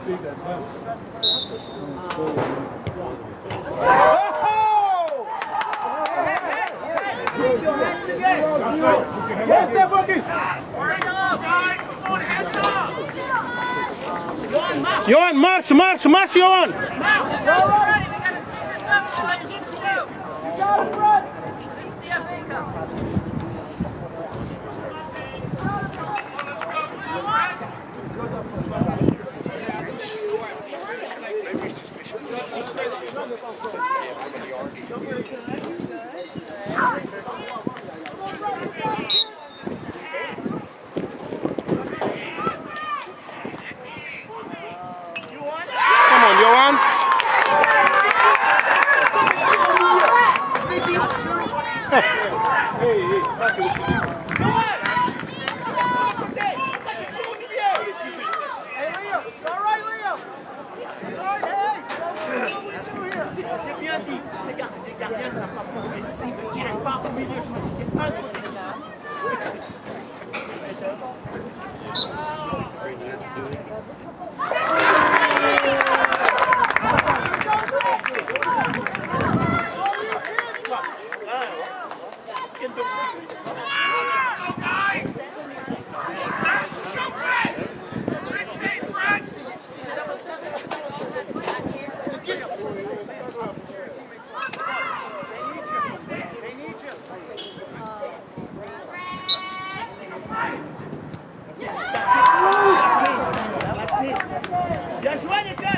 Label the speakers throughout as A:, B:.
A: Johan, march, Johan! Johan.
B: Hey, ça c'est le physique.
C: J'ai bien dit, ces gardiens, ça n'a pas progressé. Il n'est pas au milieu, je me dis, il y a un côté. Bien joué les gars.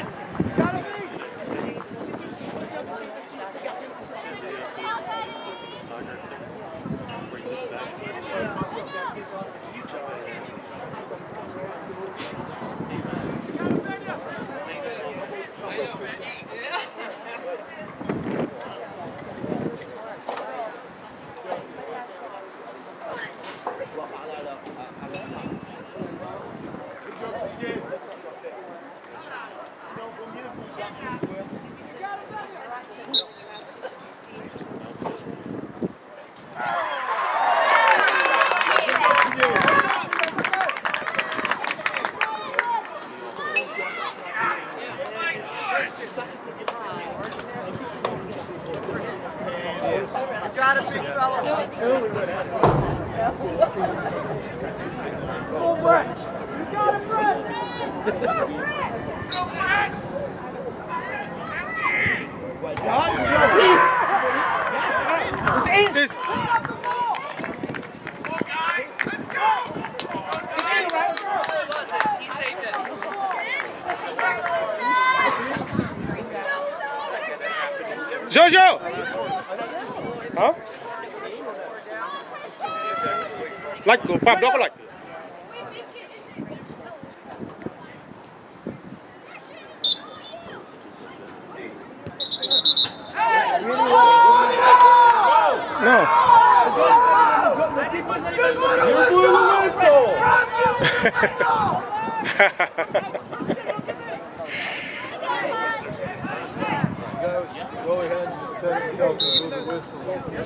C: Got a big fella. Go Brett. You got it, Brett. Go Brett. Let's aim this. Let's go.
A: Jojo! Huh? Like, Pop, don't like. No.
B: Go ahead and set himself to blow the whistle.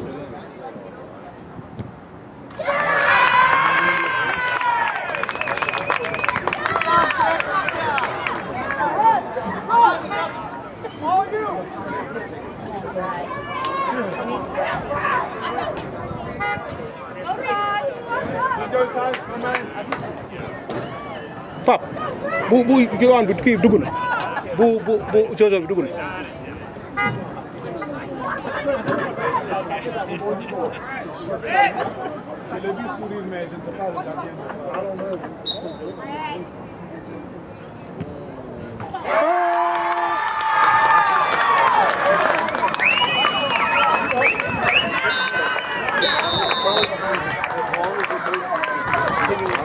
A: Pop, bu Johan bi kii dugg na bu Jojo bi dugg na.
B: Je l'ai vu sourire, mais je ne sais pas le gardien. I don't know.